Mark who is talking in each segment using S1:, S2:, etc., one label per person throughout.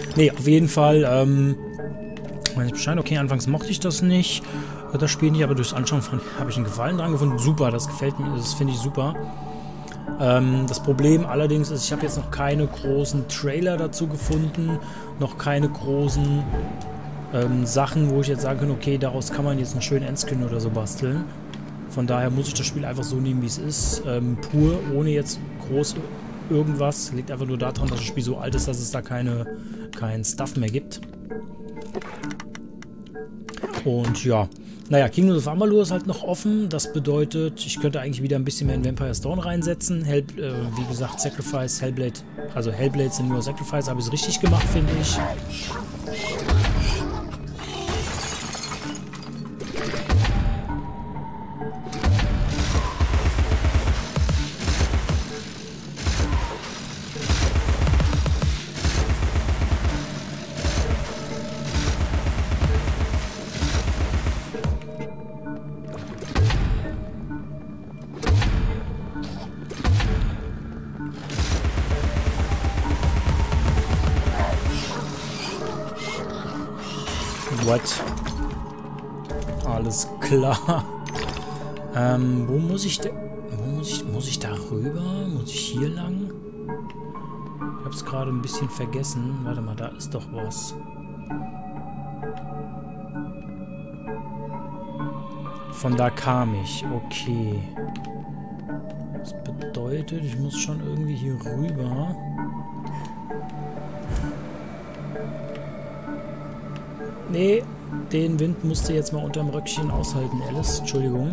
S1: Nee, auf jeden Fall, weiß ich Bescheid. Okay, anfangs mochte ich das nicht. Das Spiel nicht, aber durchs Anschauen habe ich einen Gefallen dran gefunden. Super, das gefällt mir, das finde ich super. Das Problem allerdings ist, ich habe jetzt noch keine großen Trailer dazu gefunden, noch keine großen Sachen, wo ich jetzt sagen kann, okay, daraus kann man jetzt einen schönen Endscreen oder so basteln. Von daher muss ich das Spiel einfach so nehmen, wie es ist. Pur, ohne jetzt groß irgendwas. Liegt einfach nur daran, dass das Spiel so alt ist, dass es da kein Stuff mehr gibt. Und ja, naja, Kingdoms of Amalur ist halt noch offen. Das bedeutet, ich könnte eigentlich wieder ein bisschen mehr in Vampire's Dawn reinsetzen. Wie gesagt, Sacrifice, Hellblade. Also Hellblade sind nur Sacrifice, habe ich es richtig gemacht, finde ich. What? Alles klar. Wo muss ich denn? Muss ich da rüber? Muss ich hier lang? Ich hab's gerade ein bisschen vergessen. Warte mal, da ist doch was. Von da kam ich. Okay. Das bedeutet, ich muss schon irgendwie hier rüber. Nee, den Wind musst du jetzt mal unterm Röckchen aushalten, Alice. Entschuldigung.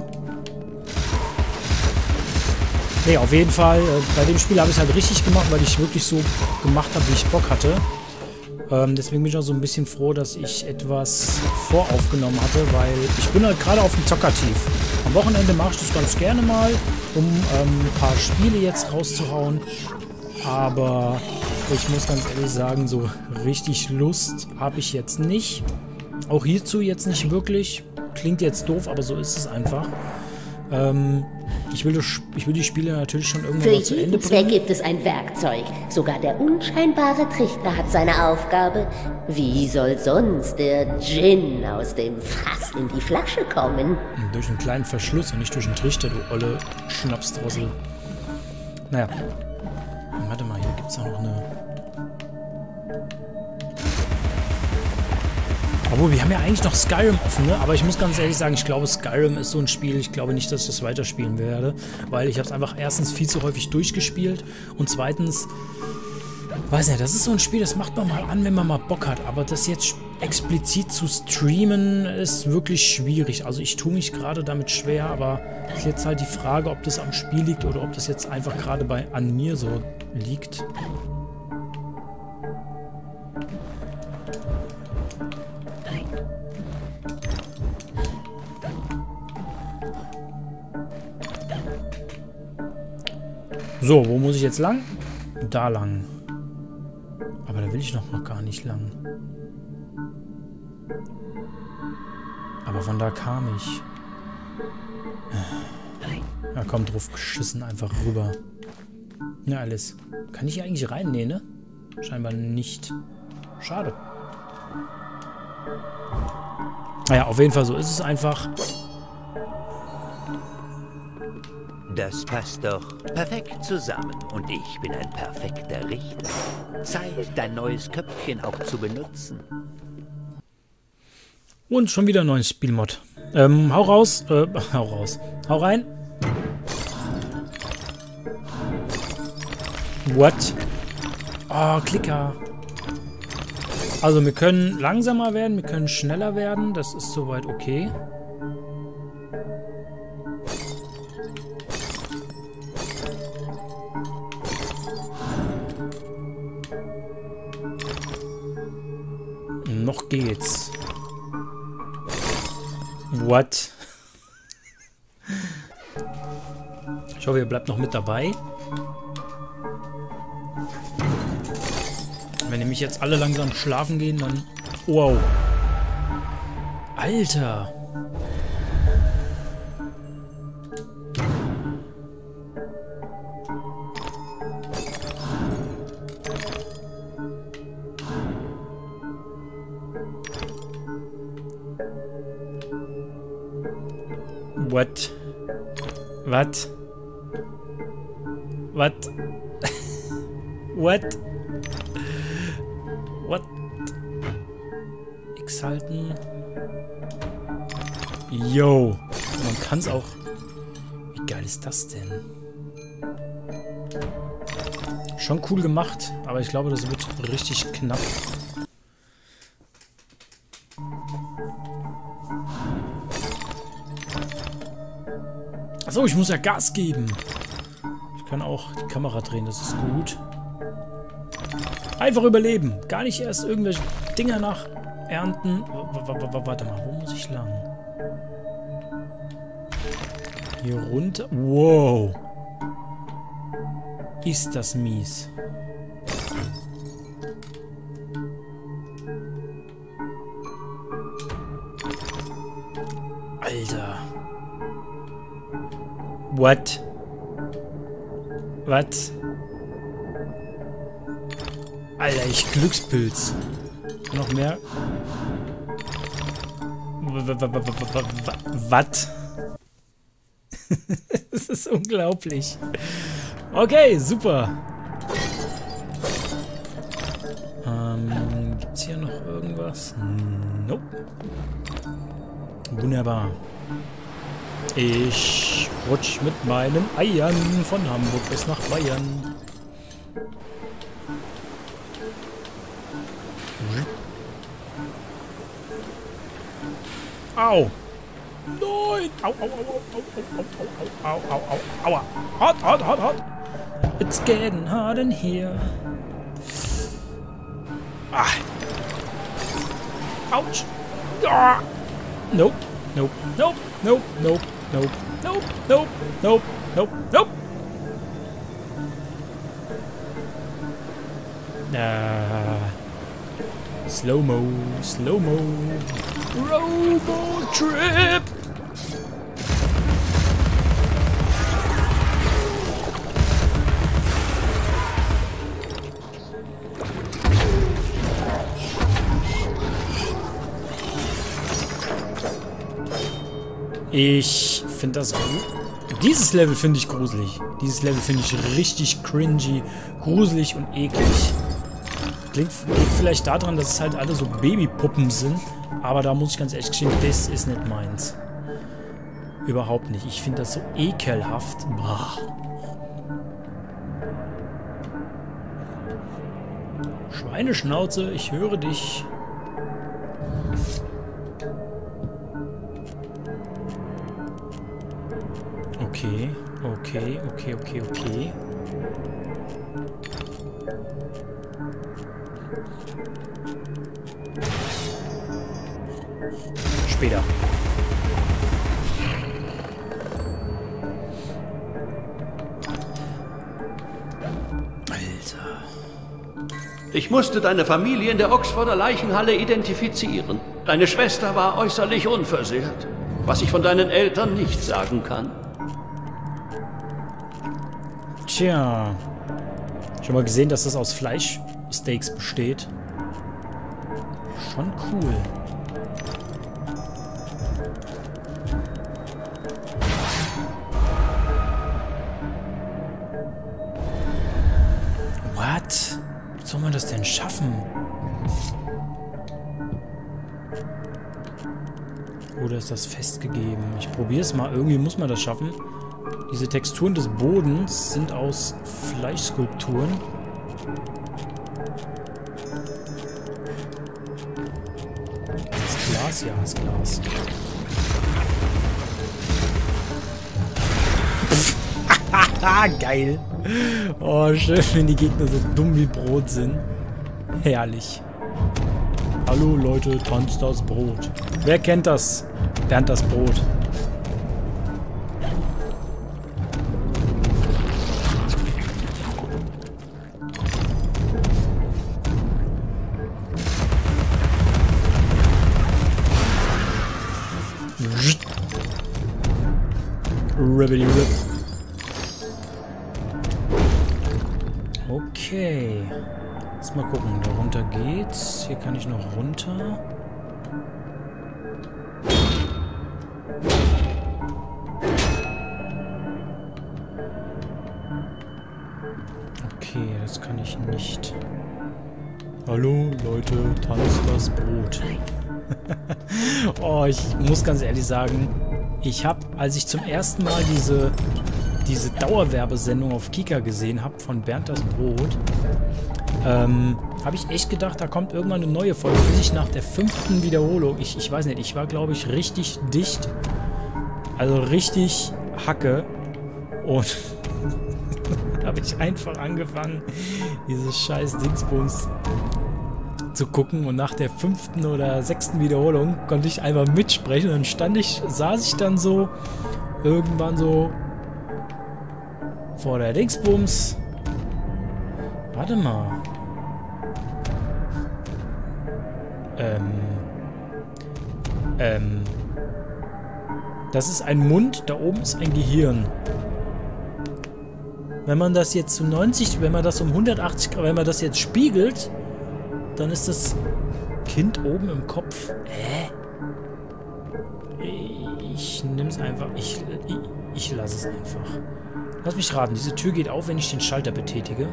S1: Nee, auf jeden Fall, bei dem Spiel habe ich es halt richtig gemacht, weil ich wirklich so gemacht habe, wie ich Bock hatte. Deswegen bin ich auch so ein bisschen froh, dass ich etwas voraufgenommen hatte, weil ich bin halt gerade auf dem Zockertief. Am Wochenende mache ich das ganz gerne mal, um ein paar Spiele jetzt rauszuhauen. Aber ich muss ganz ehrlich sagen, so richtig Lust habe ich jetzt nicht. Auch hierzu jetzt nicht wirklich. Klingt jetzt doof, aber so ist es einfach. Ich will die Spiele natürlich schon irgendwann mal zu Ende bringen.
S2: Für jeden Zweck gibt es ein Werkzeug. Sogar der unscheinbare Trichter hat seine Aufgabe. Wie soll sonst der Djinn aus dem Fass in die Flasche kommen?
S1: Durch einen kleinen Verschluss und nicht durch einen Trichter, du olle Schnapsdrossel. Naja. Warte mal, hier gibt es auch noch eine... Obwohl, wir haben ja eigentlich noch Skyrim offen, ne? Aber ich muss ganz ehrlich sagen, ich glaube, Skyrim ist so ein Spiel, ich glaube nicht, dass ich das weiterspielen werde. Weil ich habe es einfach erstens viel zu häufig durchgespielt und zweitens, weiß nicht, das ist so ein Spiel, das macht man mal an, wenn man mal Bock hat. Aber das jetzt explizit zu streamen ist wirklich schwierig. Also ich tue mich gerade damit schwer, aber ist jetzt halt die Frage, ob das am Spiel liegt oder ob das jetzt einfach gerade an mir so liegt. So, wo muss ich jetzt lang? Da lang. Aber da will ich noch gar nicht lang. Aber von da kam ich. Ja, komm, drauf geschissen, einfach rüber. Ja, alles. Kann ich hier eigentlich rein? Nee, ne? Scheinbar nicht. Schade. Naja, auf jeden Fall, so ist es einfach.
S3: Das passt doch perfekt zusammen und ich bin ein perfekter Richter. Zeit, dein neues Köpfchen auch zu benutzen.
S1: Und schon wieder ein neues Spielmod. Hau raus. Hau raus. Hau rein. What? Oh, Klicker. Also wir können langsamer werden, wir können schneller werden. Das ist soweit okay. Noch geht's. What? Ich hoffe, ihr bleibt noch mit dabei. Wenn nämlich jetzt alle langsam schlafen gehen, dann... Wow. Alter. What? Was? Was? What? What? X halten. Yo. Man kann es auch... Wie geil ist das denn? Schon cool gemacht, aber ich glaube, das wird richtig knapp. Achso, ich muss ja Gas geben. Ich kann auch die Kamera drehen, das ist gut. Einfach überleben. Gar nicht erst irgendwelche Dinger nachernten. Warte mal, wo muss ich lang? Hier runter. Wow. Ist das mies. Alter. What? Was? Alter, ich Glückspilz. Noch mehr. Was? Das ist unglaublich. Okay, super. Gibt's hier noch irgendwas? Nope. Wunderbar. Ich rutsch mit meinen Eiern von Hamburg bis nach Bayern. Au! Nein! Au, au, au, au, au, au, au, au, au, aua! Hot, hot, hot, hot! It's getting hot in here. Ah! Ouch! Ah! Nope, nope, nope, nope, nope, nope, nope, nope, nope, nope, nope! Slow-mo, slow-mo. Robo-Trip! Ich finde das gut. Dieses Level finde ich gruselig. Dieses Level finde ich richtig cringy, gruselig und eklig. Liegt vielleicht daran, dass es halt alle so Babypuppen sind. Aber da muss ich ganz ehrlich gestehen, das ist nicht meins. Überhaupt nicht. Ich finde das so ekelhaft. Boah. Schweineschnauze, ich höre dich. Okay, okay, okay, okay, okay. Später. Alter.
S4: Ich musste deine Familie in der Oxforder Leichenhalle identifizieren. Deine Schwester war äußerlich unversehrt, was ich von deinen Eltern nicht sagen kann.
S1: Tja. Schon mal gesehen, dass das aus Fleischsteaks besteht. Schon cool. What? Wie soll man das denn schaffen? Oder ist das festgegeben? Ich probiere es mal. Irgendwie muss man das schaffen. Diese Texturen des Bodens sind aus Fleischskulpturen. Das Glas? Ja, das Glas. Haha, geil. Oh, schön, wenn die Gegner so dumm wie Brot sind. Herrlich. Hallo Leute, tanzt das Brot. Wer kennt das? Bernd das Brot. Ribbity rip. Okay. Jetzt mal gucken. Da runter geht's. Hier kann ich noch runter. ich nicht. Hallo, Leute, tanzt das Brot. Oh, ich muss ganz ehrlich sagen, ich habe, als ich zum ersten Mal diese Dauerwerbesendung auf Kika gesehen habe, von Bernd das Brot, habe ich echt gedacht, da kommt irgendwann eine neue Folge, bis ich nach der 5. Wiederholung, ich weiß nicht, ich war, glaube ich, richtig dicht, also richtig Hacke, und habe ich einfach angefangen, dieses scheiß Dingsbums zu gucken, und nach der 5. oder 6. Wiederholung konnte ich einfach mitsprechen, und dann saß ich dann so irgendwann so vor der Dingsbums. Warte mal. Das ist ein Mund, da oben ist ein Gehirn. Wenn man das jetzt zu 90, wenn man das um 180 Grad, wenn man das jetzt spiegelt, dann ist das Kind oben im Kopf. Ich nehme es einfach. Ich lasse es einfach. Lass mich raten, diese Tür geht auf, wenn ich den Schalter betätige.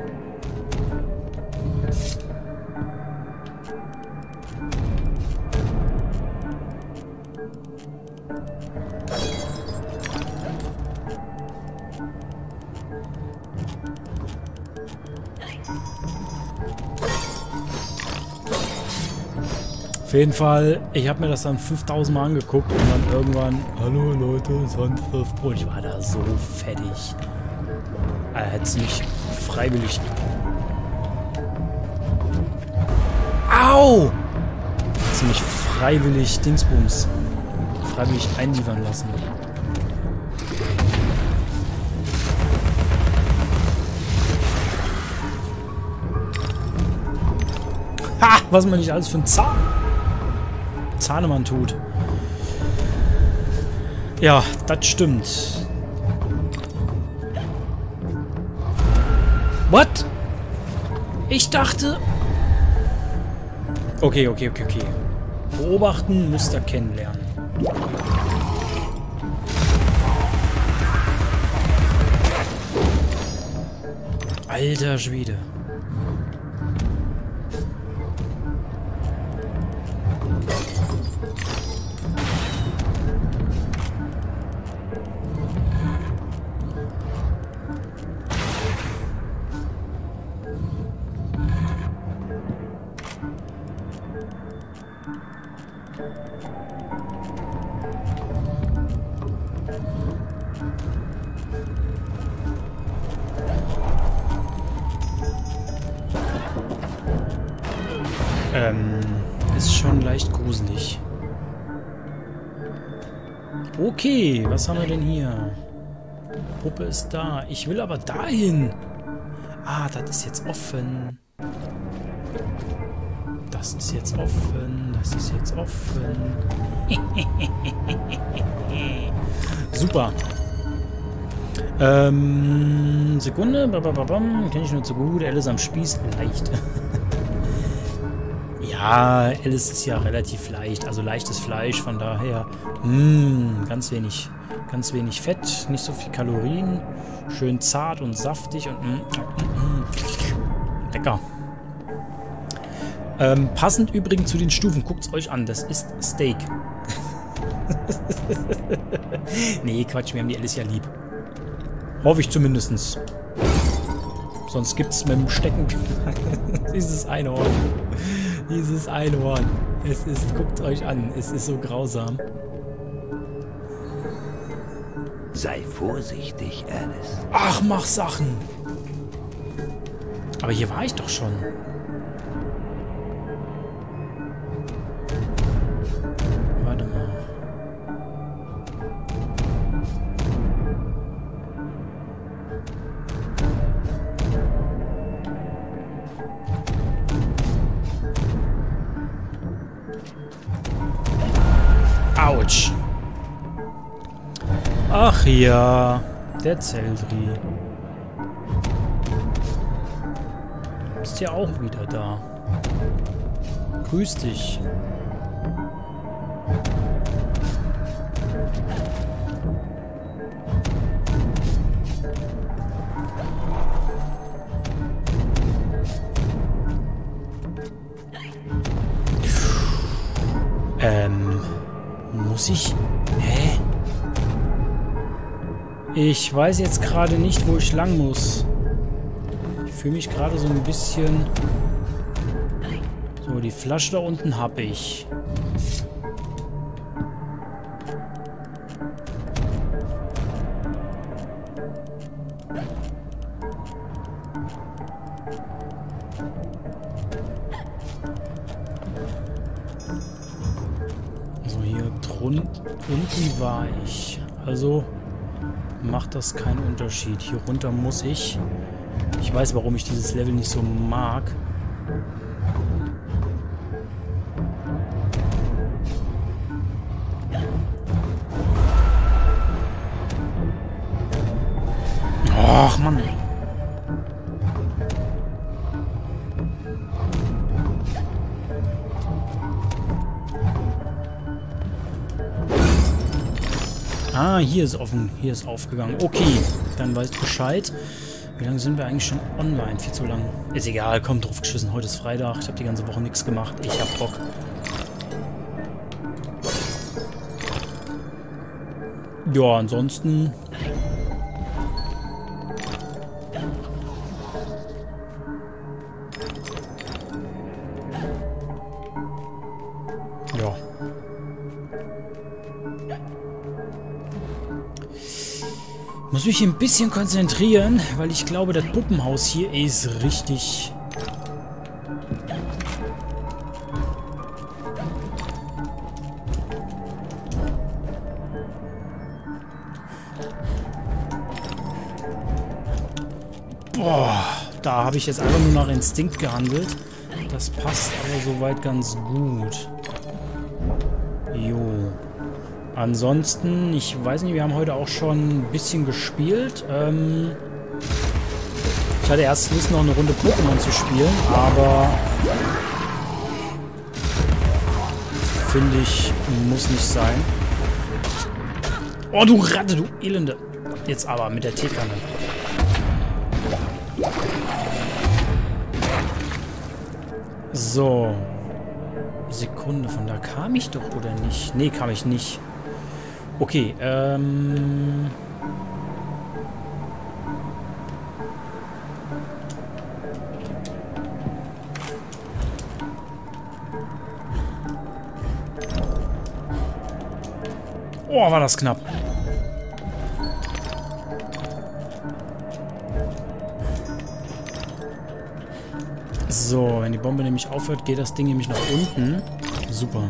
S1: Auf jeden Fall, ich habe mir das dann 5000 Mal angeguckt und dann irgendwann, hallo Leute, sonst das Brot. Ich war da so fertig. Er hätte es nicht freiwillig. Au! Hat sie mich freiwillig Dingsbums. Freiwillig einliefern lassen. Ha! Was man nicht alles für einen Zahnemann tut. Ja, das stimmt. What? Ich dachte... Okay. Beobachten, Muster kennenlernen. Alter Schwede. Ist schon leicht gruselig. Okay, was haben wir denn hier? Puppe ist da. Ich will aber dahin. Ah, das ist jetzt offen. Das ist jetzt offen. Das ist jetzt offen. Super. Sekunde. Kenne ich nur zu gut. Alice am Spieß. Leicht. Ja, Alice ist ja relativ leicht. Also leichtes Fleisch, von daher. Ganz wenig Fett, nicht so viel Kalorien. Schön zart und saftig und lecker. Passend übrigens zu den Stufen. Guckt es euch an. Das ist Steak. Nee, Quatsch. Wir haben die Alice ja lieb. Hoffe ich zumindest. Sonst gibt es mit dem Stecken dieses Einhorn. Dieses Einhorn. Es ist, guckt euch an, es ist so grausam.
S3: Sei vorsichtig, Alice.
S1: Ach, mach Sachen. Aber hier war ich doch schon. Warte mal. Autsch. Ach ja, der Zeldri. Ist ja auch wieder da. Grüß dich. muss ich... Hä? Ich weiß jetzt gerade nicht, wo ich lang muss. Ich fühle mich gerade so ein bisschen... So, die Flasche da unten habe ich. So, hier unten war ich. Also macht das keinen Unterschied. Hier runter muss ich. Ich weiß, warum ich dieses Level nicht so mag. Ach, Mann. Ah, hier ist offen. Hier ist aufgegangen. Okay, dann weißt du Bescheid. Wie lange sind wir eigentlich schon online? Viel zu lang. Ist egal, komm, drauf geschissen. Heute ist Freitag. Ich habe die ganze Woche nichts gemacht. Ich hab Bock. Ja, ansonsten... Ja. Muss mich ein bisschen konzentrieren, weil ich glaube, das Puppenhaus hier ist richtig... Boah, da habe ich jetzt einfach nur nach Instinkt gehandelt. Das passt aber soweit ganz gut. Jo. Ansonsten, ich weiß nicht, wir haben heute auch schon ein bisschen gespielt. Ich hatte erst Lust, noch eine Runde Pokémon zu spielen, aber finde ich, muss nicht sein. Oh, du Ratte, du Elende. Jetzt aber mit der Teekanne. So. Sekunde, von da kam ich doch, oder nicht? Nee, kam ich nicht. Okay, oh, war das knapp. So, wenn die Bombe nämlich aufhört, geht das Ding nämlich nach unten. Super.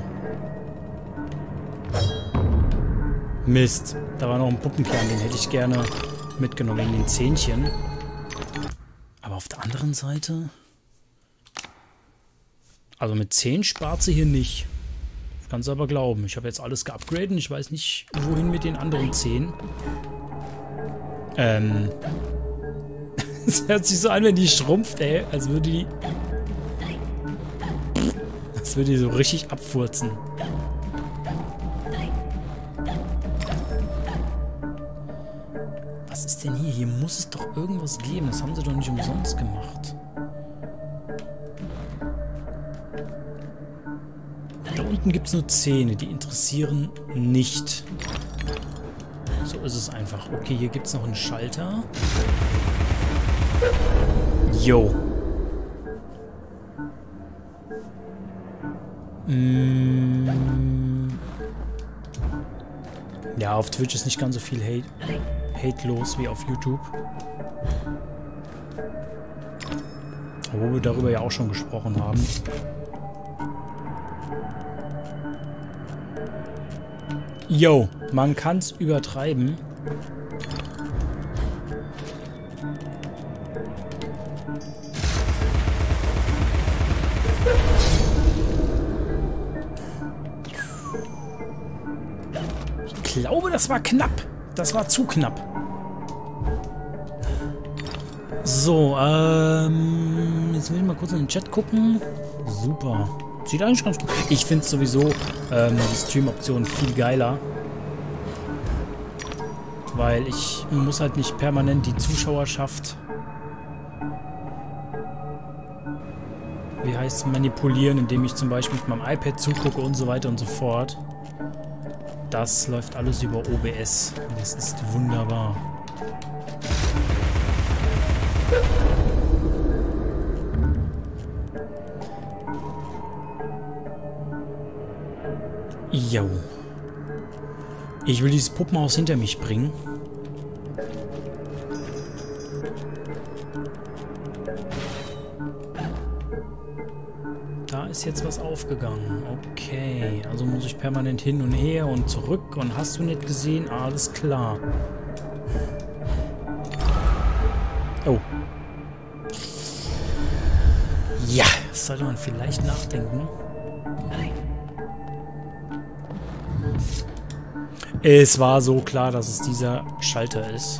S1: Mist. Da war noch ein Puppenkern, den hätte ich gerne mitgenommen wegen den Zähnchen. Aber auf der anderen Seite... Also mit 10 spart sie hier nicht. Das kannst du aber glauben. Ich habe jetzt alles geupgradet und ich weiß nicht, wohin mit den anderen 10. Das hört sich so an, wenn die schrumpft, ey. Als würde die... Als würde die so richtig abfurzen. Was ist denn hier? Hier muss es doch irgendwas geben. Das haben sie doch nicht umsonst gemacht. Da unten gibt es nur Zähne. Die interessieren nicht. So ist es einfach. Okay, hier gibt es noch einen Schalter. Jo. Ja, auf Twitch ist nicht ganz so viel Hate los wie auf YouTube. Wo wir darüber ja auch schon gesprochen haben. Jo, man kann's übertreiben. Ich glaube, das war knapp. Das war zu knapp. So, jetzt will ich mal kurz in den Chat gucken. Super. Sieht eigentlich ganz gut. Ich finde sowieso die Stream-Option viel geiler. Weil ich muss halt nicht permanent die Zuschauerschaft, wie heißt es, manipulieren, indem ich zum Beispiel mit meinem iPad zugucke und so weiter und so fort. das läuft alles über OBS. Das ist wunderbar. Jo. Ich will dieses Puppenhaus hinter mich bringen. Da ist jetzt was aufgegangen. Okay, also muss ich permanent hin und her und zurück. Und hast du nicht gesehen? Alles klar. Oh. Ja, das sollte man vielleicht nachdenken. Es war so klar, dass es dieser Schalter ist.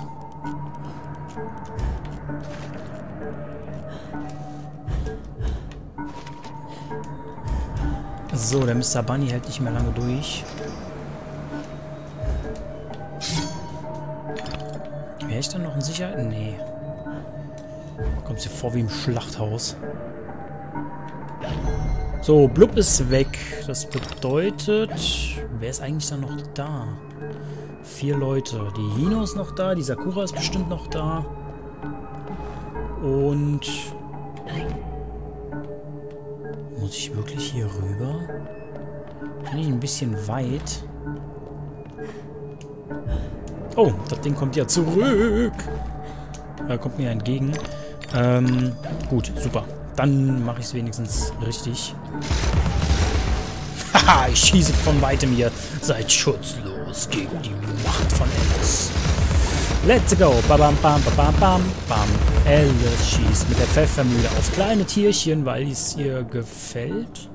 S1: So, der Mr. Bunny hält nicht mehr lange durch. Wäre ich dann noch in Sicherheit? Nee. Kommt dir vor wie im Schlachthaus. So, Blub ist weg. Das bedeutet... Wer ist eigentlich dann noch da? 4 Leute. Die Hino ist noch da. Die Sakura ist bestimmt noch da. Und... Muss ich wirklich hier rüber? Bin ich ein bisschen weit? Oh, das Ding kommt ja zurück. Kommt mir entgegen. Gut, super. Dann mache ich es wenigstens richtig. Haha, ich schieße von weitem hier. Seid schutzlos gegen die Macht von Alice. Let's go. Bam, bam, bam, bam, bam, bam. Alice schießt mit der Pfeffermühle auf kleine Tierchen, weil es ihr gefällt.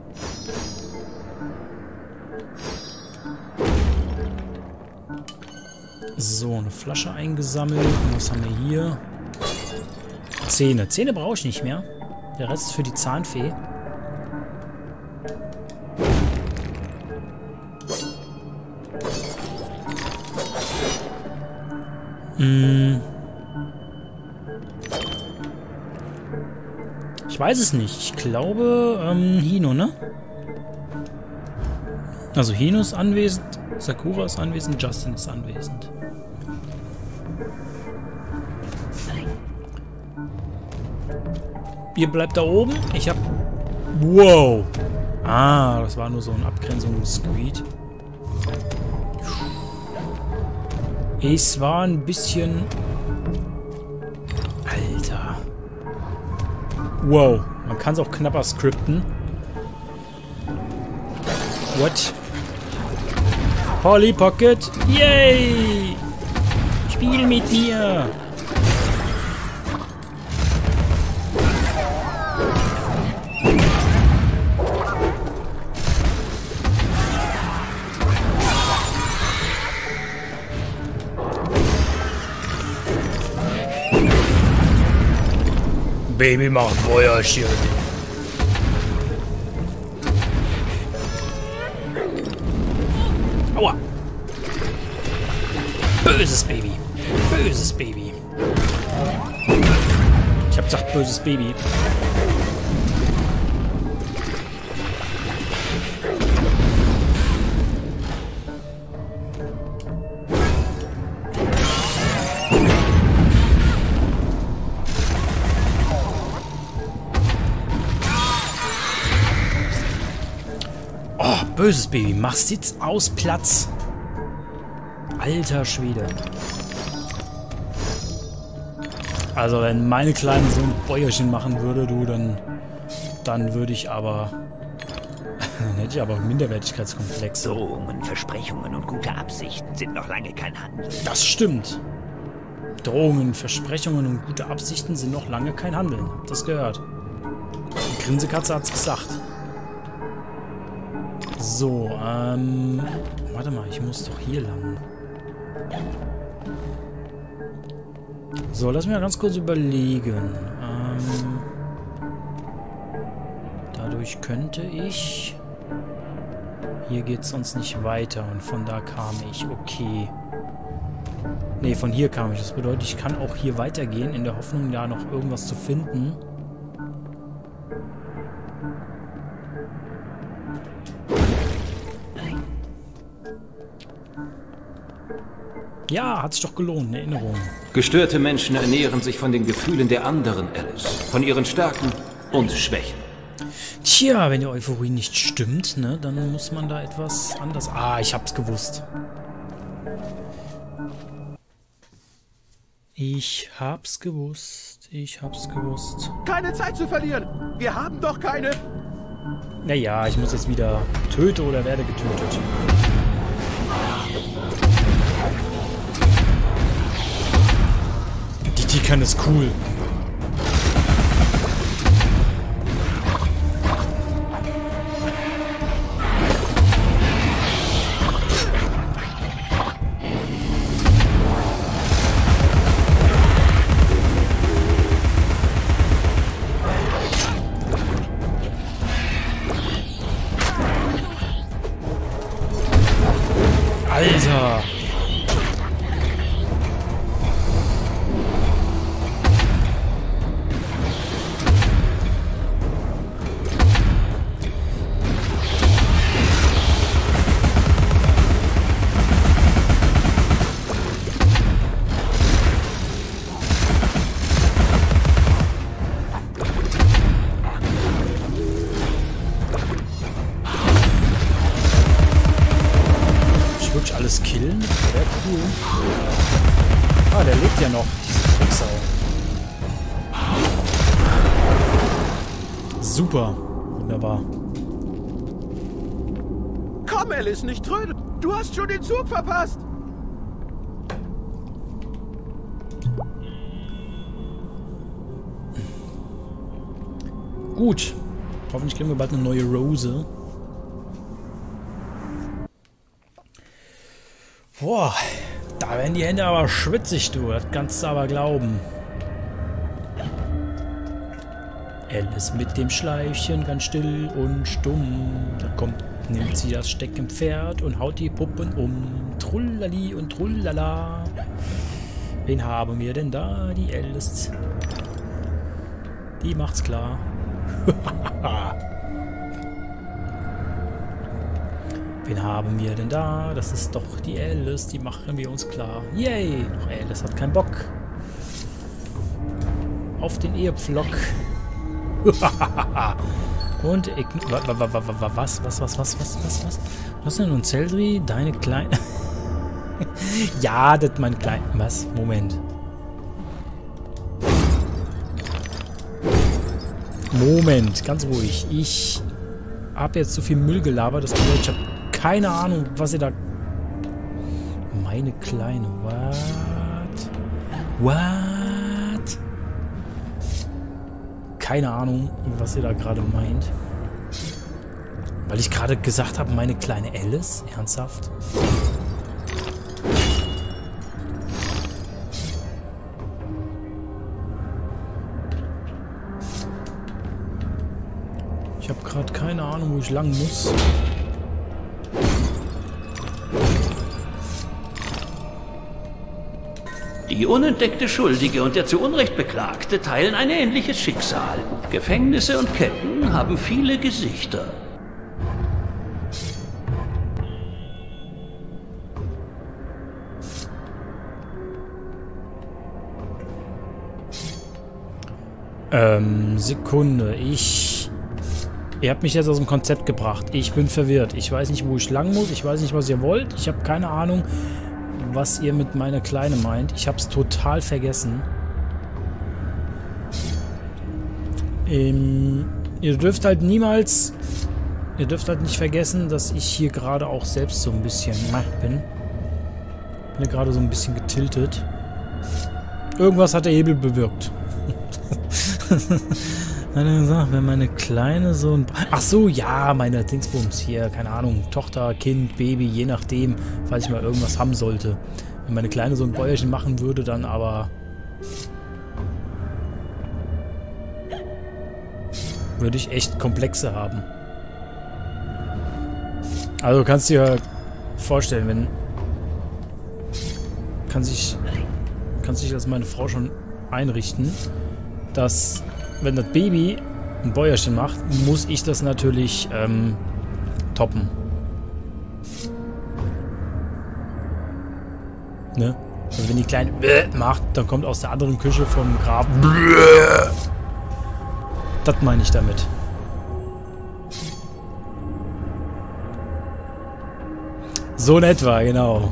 S1: So, eine Flasche eingesammelt. Und was haben wir hier? Zähne. Zähne brauche ich nicht mehr. Der Rest ist für die Zahnfee. Ich weiß es nicht. Ich glaube, Hino, ne? Also Hino ist anwesend, Sakura ist anwesend, Justin ist anwesend. Ihr bleibt da oben. Ich hab... Wow. Ah, das war nur so ein Abgrenzungssqueed. Es war ein bisschen... Alter. Wow. Man kann es auch knapper skripten. What? Polly Pocket. Yay! Spiel mit mir. Baby macht Feuerchen. Aua. Böses Baby. Böses Baby. Ich hab gesagt, böses Baby. Böses Baby, machst jetzt aus Platz. Alter Schwede. Also wenn meine Kleine so ein Bäuerchen machen würde, du, dann würde ich aber... dann hätte ich aber Minderwertigkeitskomplexe.
S3: Drohungen, Versprechungen und gute Absichten sind noch lange kein Handel.
S1: Das stimmt. Drohungen, Versprechungen und gute Absichten sind noch lange kein Handeln. Habt ihr das gehört? Die Grinsekatze hat's gesagt. So, warte mal, ich muss doch hier lang. So, lass mich mal ganz kurz überlegen. Dadurch könnte ich... Hier geht es sonst nicht weiter und von da kam ich. Okay. Ne, von hier kam ich. Das bedeutet, ich kann auch hier weitergehen, in der Hoffnung, da noch irgendwas zu finden. Ja, hat sich doch gelohnt, eine Erinnerung.
S5: Gestörte Menschen ernähren sich von den Gefühlen der anderen, Alice. Von ihren Stärken und Schwächen.
S1: Tja, wenn die Euphorie nicht stimmt, ne, dann muss man da etwas anders... Ah, ich hab's gewusst. Ich hab's gewusst. Ich hab's gewusst.
S6: Keine Zeit zu verlieren. Wir haben doch keine...
S1: Naja, ich muss jetzt wieder töte oder werde getötet. Die Tikan ist cool. Alter! Wirklich alles killen? Wäre cool. Ah, der lebt ja noch, diese Drecksau. Super. Wunderbar.
S6: Komm, Alice, nicht trödeln. Du hast schon den Zug verpasst.
S1: Gut. Hoffentlich kriegen wir bald eine neue Rose. Boah, da werden die Hände aber schwitzig, du. Das kannst du aber glauben. Alice mit dem Schleifchen, ganz still und stumm. Da nimmt sie das Steckenpferd und haut die Puppen um. Trullali und trullala. Wen haben wir denn da? Die Alice. Die macht's klar. Wen haben wir denn da? Das ist doch die Alice, die machen wir uns klar. Yay! Doch Alice hat keinen Bock. Auf den Ehepflock. Und ich... Was? Was denn nun, Zeldri? Deine kleine... Ja, das mein klein... Was? Moment. Moment, ganz ruhig. Ich habe jetzt zu viel Müll gelabert, das bedeutet, ich habe keine Ahnung, was ihr da... Meine Kleine, what? Keine Ahnung, was ihr da gerade meint. Weil ich gerade gesagt habe, meine kleine Alice? Ernsthaft? Ich habe gerade keine Ahnung, wo ich lang muss.
S4: Die unentdeckte Schuldige und der zu Unrecht Beklagte teilen ein ähnliches Schicksal. Gefängnisse und Ketten haben viele Gesichter.
S1: Sekunde, Ihr habt mich jetzt aus dem Konzept gebracht. Ich bin verwirrt. Ich weiß nicht, wo ich lang muss. Ich weiß nicht, was ihr wollt. Ich habe keine Ahnung, was ihr mit meiner Kleine meint. Ich habe es total vergessen. Ihr dürft halt niemals... Ihr dürft halt nicht vergessen, dass ich hier gerade auch selbst so ein bisschen bin. Bin hier gerade so ein bisschen getiltet. Irgendwas hat der Hebel bewirkt. Hat er gesagt, wenn meine Kleine so ein... Ach so, ja, meine Dingsbums hier, keine Ahnung, Tochter, Kind, Baby, je nachdem, falls ich mal irgendwas haben sollte. Wenn meine Kleine so ein Bäuerchen machen würde, dann aber... würde ich echt Komplexe haben. Also kannst du dir vorstellen, wenn... Kann sich das meine Frau schon einrichten, dass... Wenn das Baby ein Bäuerchen macht, muss ich das natürlich toppen. Ne? Also wenn die Kleine macht, dann kommt aus der anderen Küche vom Grafen. Das meine ich damit. So in etwa, genau.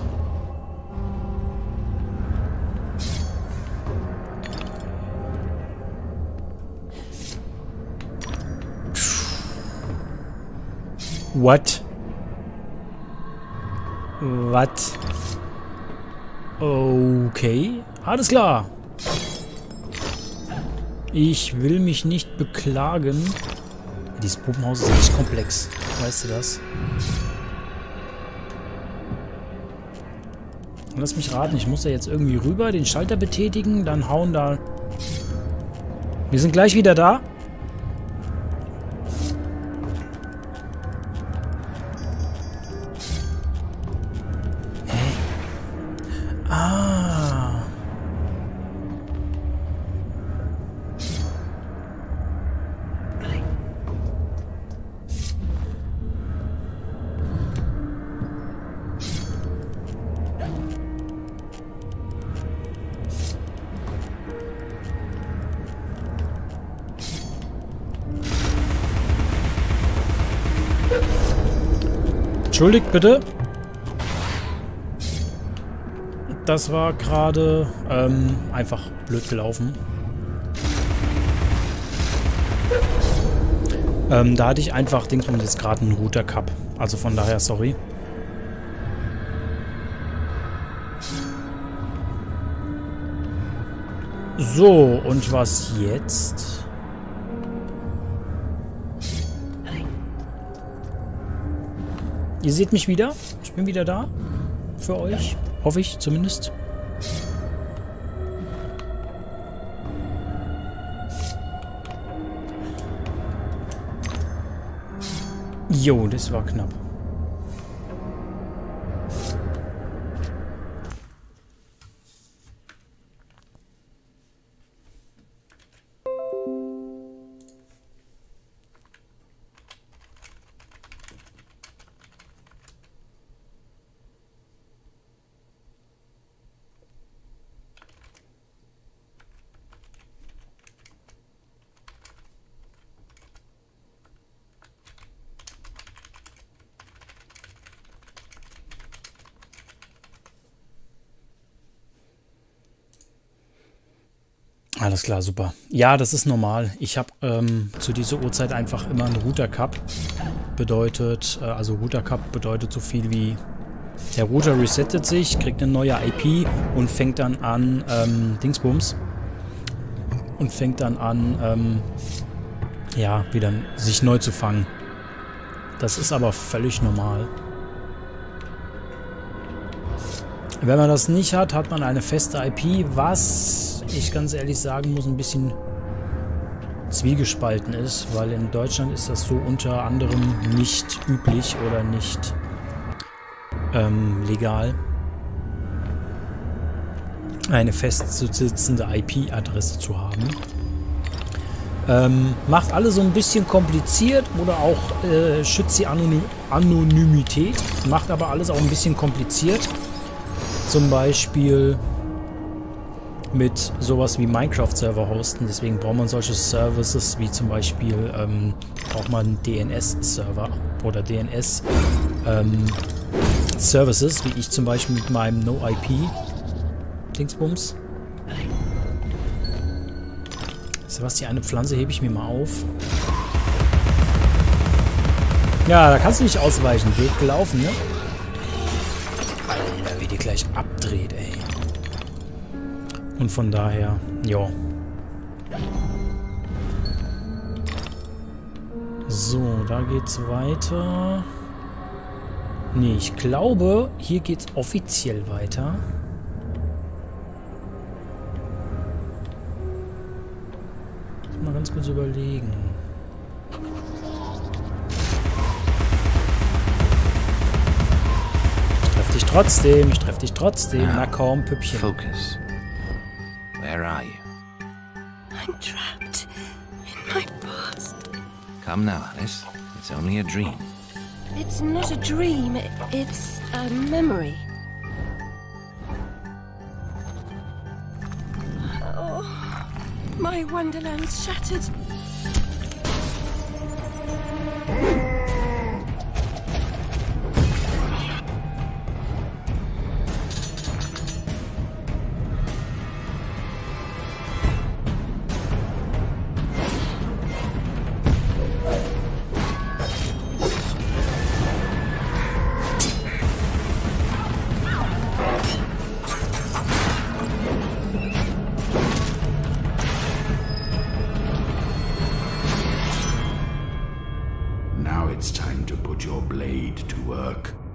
S1: What? Was? Okay. Alles klar. Ich will mich nicht beklagen. Dieses Puppenhaus ist echt komplex. Weißt du das? Lass mich raten, ich muss da jetzt irgendwie rüber, den Schalter betätigen, dann hauen da... Wir sind gleich wieder da. Ah. Entschuldigt bitte. Das war gerade einfach blöd gelaufen. Da hatte ich einfach Dingsbums jetzt gerade einen Router Cup. Also von daher sorry. So, und was jetzt? Ihr seht mich wieder. Ich bin wieder da. Für euch. Hoffe ich zumindest. Jo, das war knapp. Alles klar, super. Ja, das ist normal. Ich habe zu dieser Uhrzeit einfach immer einen Router Cup. Bedeutet, also Router Cup bedeutet so viel wie der Router resettet sich, kriegt eine neue IP und fängt dann an, Dingsbums. Und fängt dann an, ja, wieder sich neu zu fangen. Das ist aber völlig normal. Wenn man das nicht hat, hat man eine feste IP, was ich ganz ehrlich sagen muss, ein bisschen zwiegespalten ist, weil in Deutschland ist das so unter anderem nicht üblich oder nicht legal, eine fest sitzende IP-Adresse zu haben. Macht alle so ein bisschen kompliziert oder auch schützt die Anonymität, macht aber alles auch ein bisschen kompliziert. Zum Beispiel mit sowas wie Minecraft-Server hosten. Deswegen braucht man solche Services wie zum Beispiel braucht man DNS-Server oder DNS-Services, wie ich zum Beispiel mit meinem No-IP-Dingsbums. Sebastian, eine Pflanze hebe ich mir mal auf. Ja, da kannst du nicht ausweichen. Blöd gelaufen, ne? Alter, wie die gleich abdreht, ey. Und von daher, ja. So, da geht's weiter. Nee, ich glaube, hier geht's offiziell weiter. Muss mal ganz kurz überlegen. Ich treff dich trotzdem. Na komm, Püppchen.
S5: Focus. Where are you?
S7: I'm trapped in my past.
S5: Come now, Alice. It's only a dream.
S7: It's not a dream, it's a memory. My wonderland's shattered.
S8: Now it's time to put your blade to work.